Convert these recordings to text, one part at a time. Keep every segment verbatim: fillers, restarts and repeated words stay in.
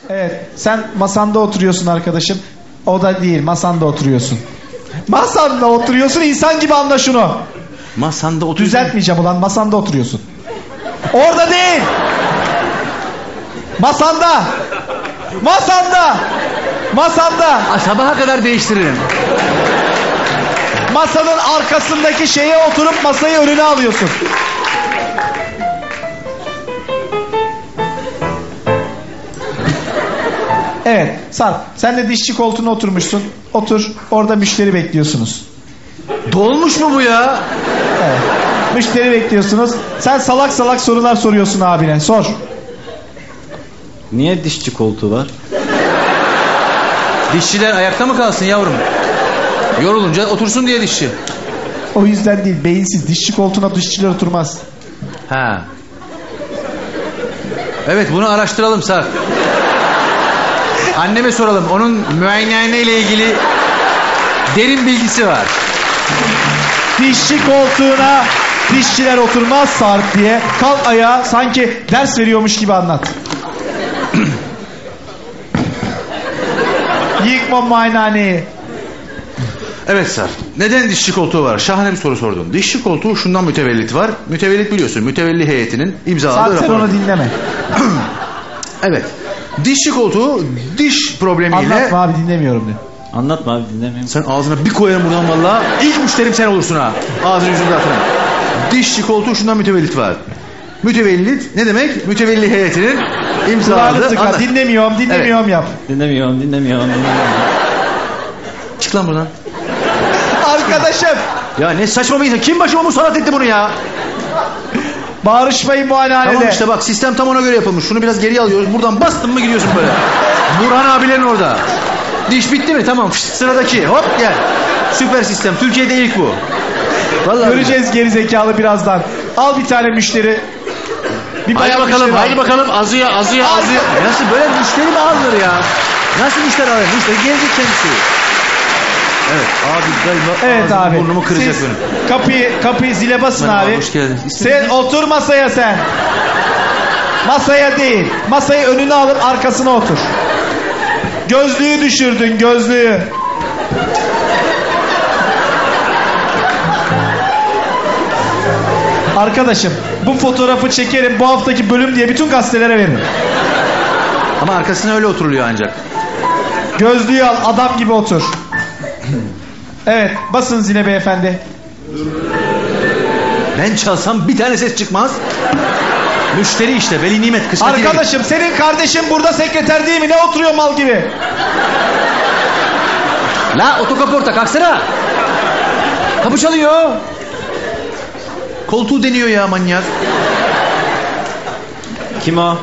Evet, sen masanda oturuyorsun arkadaşım. O da değil, masanda oturuyorsun. Masanda oturuyorsun, insan gibi anla şunu. Masanda oturuyorsun. Düzeltmeyeceğim ulan, masanda oturuyorsun. Orada değil. Masanda. Masanda. Masanda. Aa, sabaha kadar değiştiririm. Masanın arkasındaki şeye oturup masayı önüne alıyorsun. Evet, Sarp, sen de dişçi koltuğuna oturmuşsun. Otur, orada müşteri bekliyorsunuz. Dolmuş mu bu ya? Evet, müşteri bekliyorsunuz. Sen salak salak sorular soruyorsun abine, sor. Niye dişçi koltuğu var? Dişçiler ayakta mı kalsın yavrum? Yorulunca otursun diye dişçi. O yüzden değil, beyinsiz. Dişçi koltuğuna dişçiler oturmaz. Ha. Evet, bunu araştıralım Sarp. Anneme soralım. Onun muayenehane ile ilgili derin bilgisi var. Dişçi koltuğuna dişçiler oturmaz Sarp diye. Kalk ayağa, sanki ders veriyormuş gibi anlat. Yıkma muayenehaneyi. Evet Sarp. Neden dişçi koltuğu var? Şahane bir soru sordun. Dişçi koltuğu şundan mütevellit var. Mütevellit biliyorsun. Mütevelli heyetinin imzaladığı Sarp, sen rapor. onu dinleme. Evet. Dişçi koltuğu diş problemiyle... Anlatma abi, dinlemiyorum diyor. Anlatma abi, dinlemiyorum. Sen ağzına bir koyarım buradan valla. İlk müşterim sen olursun ha. Ağzını yüzünü dağıtırım. Dişçi koltuğu şundan mütevellit var. Mütevellit ne demek? Mütevelli heyetinin imzaladığı... Tıka, Anla... dinlemiyorum, dinlemiyorum Evet. yap. Dinlemiyorum, dinlemiyorum, dinlemiyorum. Çık lan buradan. Arkadaşım. Ya ne saçma bir insan. Kim başıma musallat etti bunu ya? Bağırışmayın muayenehanede. Tamam işte bak, sistem tam ona göre yapılmış. Şunu biraz geriye alıyoruz. Buradan bastın mı gidiyorsun böyle. Burhan abilerin orada. Diş bitti mi? Tamam. Fışt, sıradaki. Hop gel. Süper sistem. Türkiye'de ilk bu. Vallahi göreceğiz geri zekalı birazdan. Al bir tane müşteri. Bir haydi bakalım, müşteri haydi bakalım. Azıya, azıya, azıya. Nasıl böyle müşteri mi alınır ya? Nasıl müşteri alınır? Müşteri gelecek kendisi. Evet abi, galiba evet abi. burnumu kıracak Siz benim. kapıyı, kapıyı zile basın Merhaba, abi. hoş geldin. Sen otur masaya sen. Masaya değil. Masayı önüne alıp arkasına otur. Gözlüğü düşürdün, gözlüğü. Arkadaşım, bu fotoğrafı çekerim, bu haftaki bölüm diye bütün gazetelere veririm. Ama arkasına öyle oturuluyor ancak. Gözlüğü al, adam gibi otur. Evet, basın zile beyefendi. Ben çalsam bir tane ses çıkmaz. Müşteri işte, veli nimet, kısmetine. Arkadaşım, senin kardeşin burada sekreter değil mi? Ne oturuyor mal gibi? La otokaporta kalksana. Kapı çalıyor. Koltuğu deniyor ya manyak. Kim o?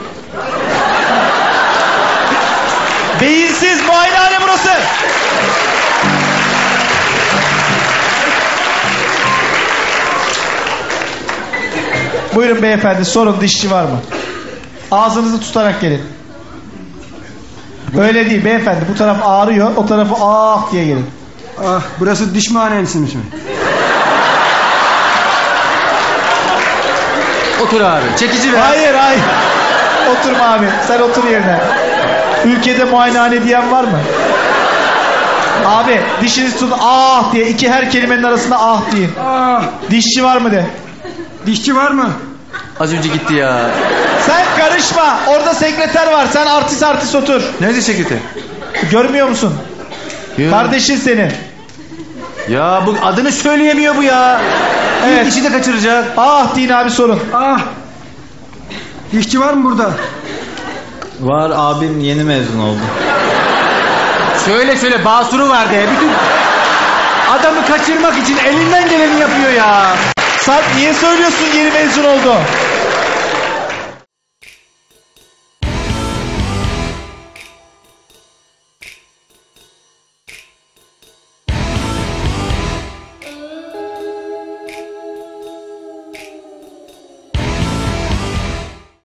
Beyinsiz muayenehane burası. Buyurun beyefendi, sorun, dişçi var mı? Ağzınızı tutarak gelin. Öyle değil beyefendi, bu taraf ağrıyor, o tarafı ah diye gelin. Ah, burası diş muayenehanesi mi? Otur abi, çekici ver. Hayır hayır. Oturma abi, sen otur yerine. Ülkede muayenehane diyen var mı? Abi dişinizi tutun, ah diye, iki her kelimenin arasında ah deyin. Ah, Dişçi var mı de. dişçi var mı? Az önce gitti ya. Sen karışma, orada sekreter var, sen artist artist otur. Nerede sekreter? Görmüyor musun? Ya. Kardeşin senin. Ya bu adını söyleyemiyor bu ya. Evet. İlk işi de kaçıracak. Ah deyin abi, sorun. Ah, dişçi var mı burada? Var, abim yeni mezun oldu. Söyle söyle, basuru var de. Bütün adamı kaçırmak için elinden geleni yapıyor ya. Sarp, niye söylüyorsun yeni mezun oldu?